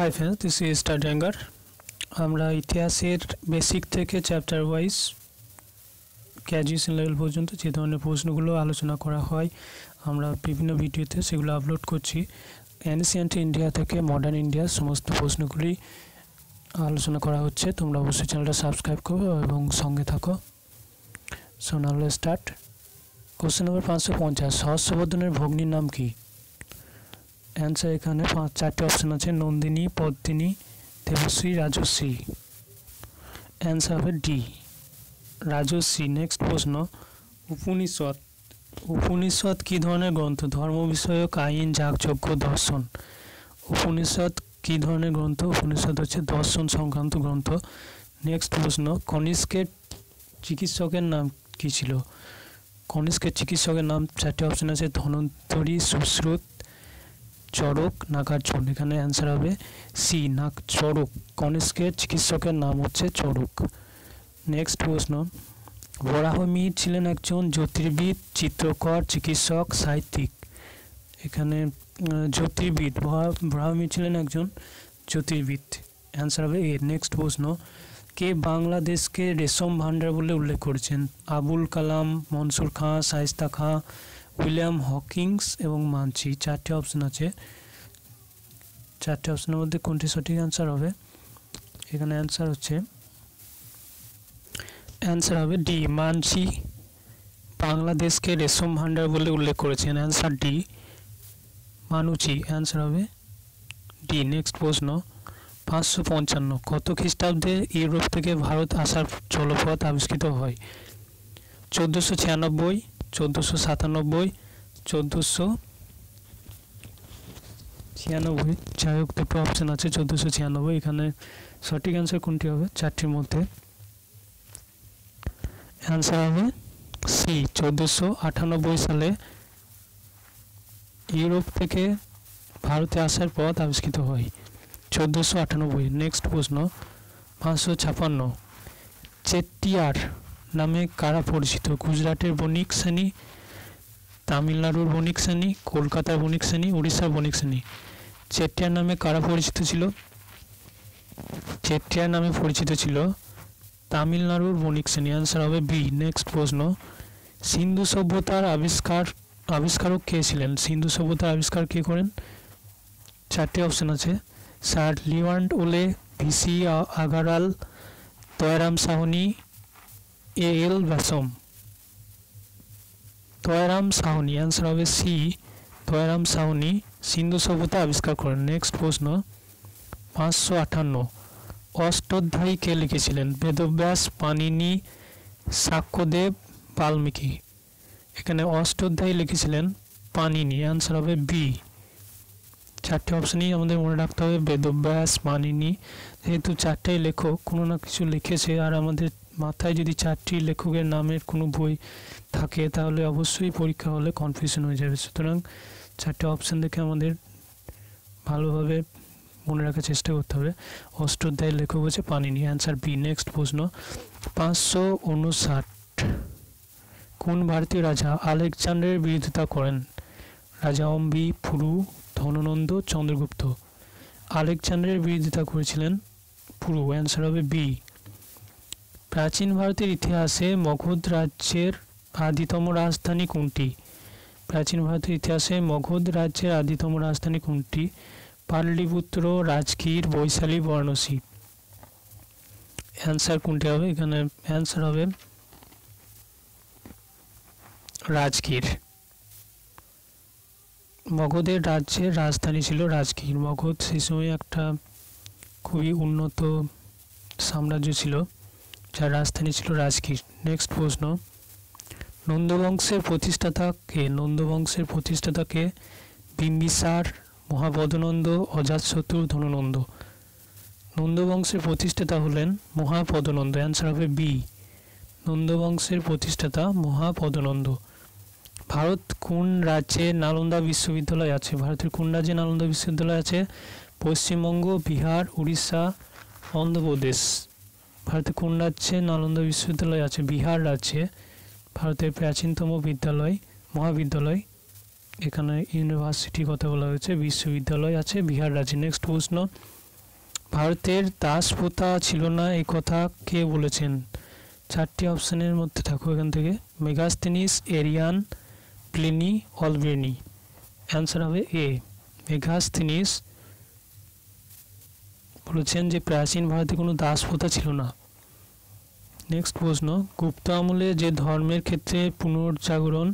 High friends this is study एंगार আমরা ইতিহাসের বেসিক থেকে চ্যাপ্টার ওয়াইজ গ্র্যাজুয়েশন লেভেল পর্যন্ত যে ধরনের প্রশ্নগুলো আলোচনা করা হয় আমরা বিভিন্ন ভিডিওতে সেগুলো আপলোড করছি। অ্যানসিয়েন্ট ইন্ডিয়া থেকে মডার্ন ইন্ডিয়ার সমস্ত প্রশ্নগুলি আলোচনা করা হচ্ছে। তোমরা অবশ্যই চ্যানেলটা সাবস্ক্রাইব করো এবং সঙ্গে থাকো। So now let's start. Question number 550, সহস্রবর্ধনের ভগ্নীর নাম কি? অ্যান্সার এখানে চারটি অপশন আছে, নন্দিনী, পদ্মিনী, দেবশ্রী, রাজশ্রী। অ্যান্সার হবে ডি, রাজশ্রী। নেক্সট প্রশ্ন, উপনিষদ। উপনিষদ কী ধরনের গ্রন্থ? ধর্ম বিষয়ক, আইন, যাগযজ্ঞ, দর্শন। উপনিষদ কী ধরনের গ্রন্থ? উপনিষদ হচ্ছে দর্শন সংক্রান্ত গ্রন্থ। নেক্সট প্রশ্ন, কনিষ্কের চিকিৎসকের নাম কী ছিল? কনিষ্কের চিকিৎসকের নাম চারটি অপশন আছে, ধনন্তরী, সুশ্রুত, চরক, নাগার্জুন। এখানে অ্যান্সার হবে সি, চরক। কনিষ্কের চিকিৎসকের নাম হচ্ছে চরক। নেক্সট প্রশ্ন, বরাহমিহির ছিলেন একজন জ্যোতির্বিদ, চিত্রকর, চিকিৎসক, সাহিত্যিক। এখানে জ্যোতির্বিদ, বরাহমিহির ছিলেন একজন জ্যোতির্বিদ। অ্যান্সার হবে এ। নেক্সট প্রশ্ন, কে বাংলাদেশকে রেশম ভাণ্ডার বলে উল্লেখ করেছেন? আবুল কালাম, মনসুর খাঁ, শায়েস্তা খাঁ, উইলিয়াম হকিংস এবং মানসি। চারটি অপশন আছে, চারটি অপশনের মধ্যে কোনটি সঠিক অ্যান্সার হবে? এখানে অ্যান্সার হবে ডি, মানসি বাংলাদেশকে রেশম ভাণ্ডার বলে উল্লেখ করেছেন। Answer D, Manucci. অ্যান্সার হবে ডি। নেক্সট প্রশ্ন, 555, কত খ্রিস্টাব্দে ইউরোপ থেকে ভারত আসার জলপথ আবিষ্কৃত হয়? 1496, 1497, 1496। যাই হোক, দুটো অপশান আছে, 1496। এখানে সঠিক অ্যান্সার কোনটি হবে চারটির মধ্যে? অ্যান্সার হবে সি, 1498 সালে ইউরোপ থেকে ভারতে আসার পথ আবিষ্কৃত হয়, 1498। নেক্সট প্রশ্ন, 556, চেট্টিয়ার নামে কারা পরিচিত? গুজরাটের বণিক শ্রেণী, তামিলনাড়ুর বণিক শ্রেণী, কলকাতার বণিক শ্রেণী, উড়িষ্যার বণিক শ্রেণী। চেট্টিয়ার নামে কারা পরিচিত ছিল? চেট্টিয়ার নামে পরিচিত ছিল তামিলনাড়ুর বণিক শ্রেণী। অ্যান্সার হবে বি। নেক্সট প্রশ্ন, সিন্ধু সভ্যতার আবিষ্কারক কে ছিলেন? সিন্ধু সভ্যতার আবিষ্কার কে করেন? চারটি অপশন আছে, স্যার লিওয়ান্ড ওলে, ভিসি আগারাল, Dayaram Sahni, L Basham. Dayaram Sahni. Answer হবে সি, তয়রাম সাহনি সিন্ধু সভ্যতা আবিষ্কার করেন। নেক্সট প্রশ্ন, 558, অষ্টাধ্যায়ী কে লিখেছিলেন? বেদব্যাস, পাণিনি, সাক্ষ্যদেব, বাল্মীকি। এখানে অষ্টাধ্যায়ী লিখেছিলেন পাণিনি। অ্যান্সার হবে বি। চারটে অপশনই আমাদের মনে রাখতে হবে, বেদব্যাস, পাণিনি। যেহেতু চারটাই লেখক, কোনো না কিছু লিখেছে, আর আমাদের মাথায় যদি চারটি লেখকের নামের কোনো বই থাকে তাহলে অবশ্যই পরীক্ষা হলে কনফিউশন হয়ে যাবে। সুতরাং চারটে অপশান দেখে আমাদের ভালোভাবে মনে রাখার চেষ্টা করতে হবে। অষ্টাধ্যায়ের লেখক হচ্ছে পাণিনি। Answer B. নেক্সট প্রশ্ন, 559, কোন ভারতীয় রাজা আলেকজান্ডারের বিরোধিতা করেন? রাজা অম্বি, পুরু, ধননন্দ, চন্দ্রগুপ্ত। আলেকজান্ডারের বিরোধিতা করেছিলেন পুরু। অ্যান্সার হবে বি। প্রাচীন ভারতের ইতিহাসে মগধ রাজ্যের আদিতম রাজধানী কোনটি? প্রাচীন ভারতের ইতিহাসে মগধ রাজ্যের আদিতম রাজধানী কোনটি? পাটলিপুত্র, রাজগীর, বৈশালী, বারাণসী। অ্যান্সার কোনটি হবে? এখানে অ্যান্সার হবে রাজগীর। মগধের রাজ্যের রাজধানী ছিল রাজগীর। মগধ সেই সময় একটা খুবই উন্নত সাম্রাজ্য ছিল, যার রাজধানী ছিল রাজগীর। নেক্সট প্রশ্ন, নন্দবংশের প্রতিষ্ঠাতা কে? নন্দবংশের প্রতিষ্ঠাতা কে? বিম্বিসার, মহাপদনন্দ, অজাতশত্রু, ধননন্দ। নন্দবংশের প্রতিষ্ঠাতা হলেন মহাপদনন্দ। অ্যান্সার হবে বি, নন্দবংশের প্রতিষ্ঠাতা মহাপদনন্দ। ভারত কোন রাজ্যে নালন্দা বিশ্ববিদ্যালয় আছে? ভারতের কোন রাজ্যে নালন্দা বিশ্ববিদ্যালয় আছে? পশ্চিমবঙ্গ, বিহার, উড়িষ্যা, অন্ধ্রপ্রদেশ। ভারতের কোন রাজ্যে নালন্দা বিশ্ববিদ্যালয় আছে? বিহার রাজ্যে ভারতের প্রাচীনতম মহাবিদ্যালয় এখানে ইউনিভার্সিটি কথা বলা হয়েছে, বিশ্ববিদ্যালয় আছে বিহার রাজ্যে। নেক্সট প্রশ্ন, ভারতের দাস প্রথা ছিল না এই কথা কে বলেছেন? 4টি অপশনের মধ্যে থাকো এখান থেকে। Megasthenes, Arrian, Pliny, Alberuni. Answer হবে এ, মেগাস্থেনিস বলেছেন যে প্রাচীন ভারতে কোনো দাস প্রথা ছিল না। নেক্সট প্রশ্ন, গুপ্ত আমলে যে ধর্মের ক্ষেত্রে পুনর্জাগরণ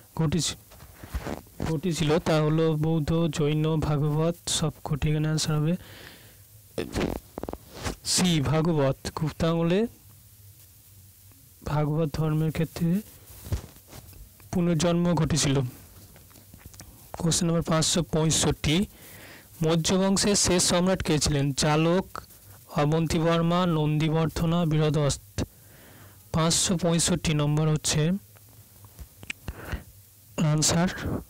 ঘটেছিল তা হলো বৌদ্ধ, জৈন, ভাগবত সবকটি। এখানে অ্যান্সার হবে সি, ভাগবত। গুপ্ত আমলে ভাগবত ধর্মের ক্ষেত্রে পুনর্জন্ম ঘটেছিল। কোশ্চেন নম্বর 565, মৌর্য বংশের শেষ সম্রাট কে ছিলেন? চালক, অবন্তিবর্মা, নন্দীবর্ধনা, বীরদস্ত। 565 নম্বর হচ্ছে আনসার।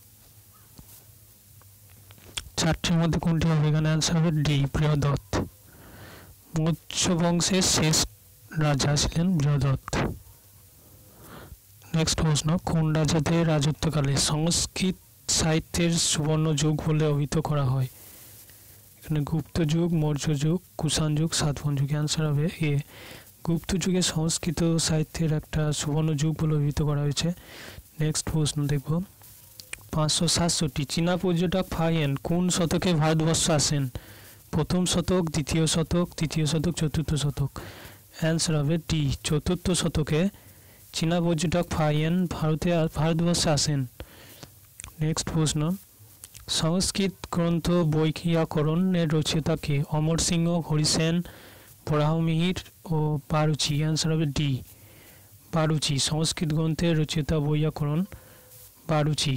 4টির মধ্যে কোনটি হবে? এখানে আনসার হবে ডি, বীরদত্ত। মৌর্য বংশের শেষ রাজা ছিলেন বীরদত্ত। নেক্সট প্রশ্ন, কোন রাজাদের রাজত্বকালে সংস্কৃত সাহিত্যের সুবর্ণ যুগ বলে অভিহিত করা হয়? এখানে গুপ্ত যুগ, মৌর্য যুগ, কুষাণ যুগ, সাতবাহন যুগ। অ্যান্সার হবে এ, গুপ্ত যুগে সংস্কৃত সাহিত্যের একটা সুবর্ণ যুগ বলে অভিহিত করা হয়েছে। নেক্সট প্রশ্ন দেখব 567, চীনা পর্যটক ফাহিয়েন কোন শতকে ভারতবর্ষ আসেন? প্রথম শতক, দ্বিতীয় শতক, তৃতীয় শতক, চতুর্থ শতক। অ্যান্সার হবে ডি, চতুর্থ শতকে চীনা পর্যটক ফাহিয়েন ভারতবর্ষে আসেন। নেক্সট প্রশ্ন, সংস্কৃত গ্রন্থ বৈয়াকরণের রচয়িতা কে? অমর সিংহ, হরিসেন, বরাহমিহির ও বারুচি। অ্যান্সার হবে ডি, বারুচি। সংস্কৃত গ্রন্থের রচয়িতা বৈয়াকরণ বারুচি।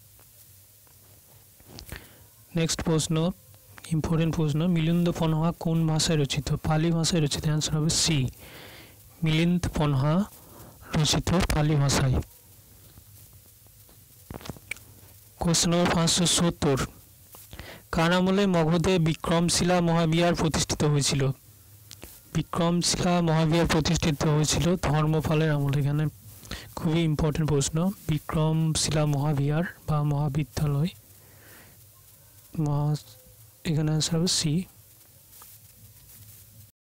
নেক্সট প্রশ্ন, ইম্পর্টেন্ট প্রশ্ন, মিলিন্দ পনহা কোন ভাষায় রচিত? পালি ভাষায় রচিত। অ্যান্সার হবে সি, মিলিন্দ পনহা রচিত পালি ভাষায়। কোশ্চেন নম্বর 570, কার আমলে মগধে বিক্রমশিলা মহাবিহার প্রতিষ্ঠিত হয়েছিল? বিক্রমশিলা মহাবিহার প্রতিষ্ঠিত হয়েছিল ধর্মপালের আমলে। এখানে খুবই ইম্পর্টেন্ট প্রশ্ন, বিক্রমশিলা মহাবিহার বা মহাবিদ্যালয়। এখানে অ্যান্সার হবে সি,